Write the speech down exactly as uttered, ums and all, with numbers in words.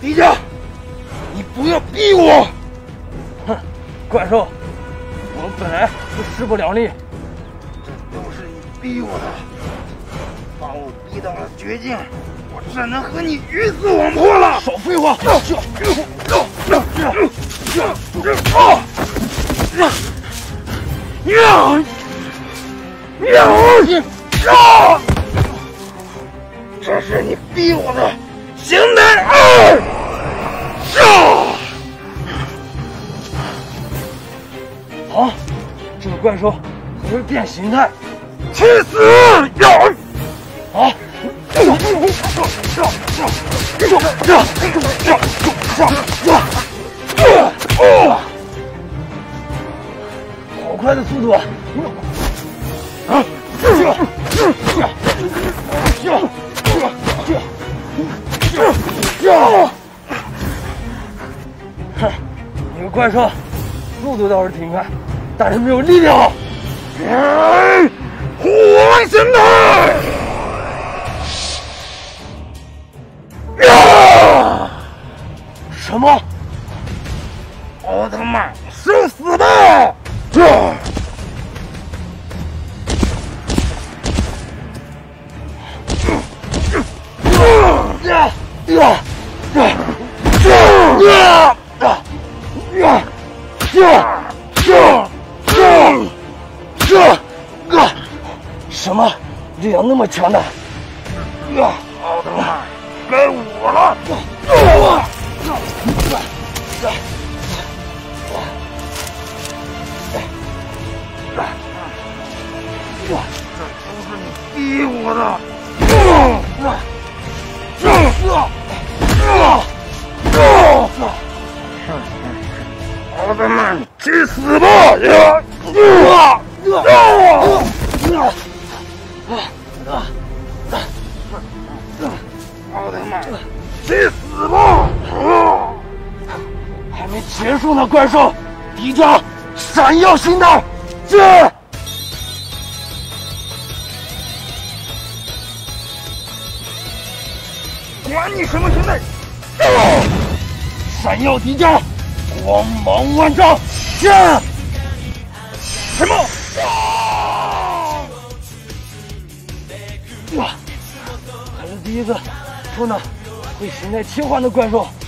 迪迦，你不要逼我！ 哼，怪兽，我本来就势不两立， 这都是你逼我的，把我逼到了绝境，我只能和你鱼死网破了！ 少废话！ 这是你逼我的，形态二！ 好，这个怪兽还会变形态， 去死！呀！ 好。好快的速度啊！啊！哼，你个怪兽，速度倒是挺快，但是没有力量。 火纹形态！呀！ 什么？ 奥特曼，受死吧！这。 呀呀呀呀呀呀呀呀！什么力量那么强大？ 呀，奥特曼，该我了！这都是你逼我的！奥特曼，去死吧！呀！奥特曼，去死吧！ 还没结束呢，怪兽！迪迦，闪耀形态，这！ 管你什么形态！ 闪耀迪迦，光芒万丈！呀！什么？哇！还是第一个碰到会形态切换的怪兽。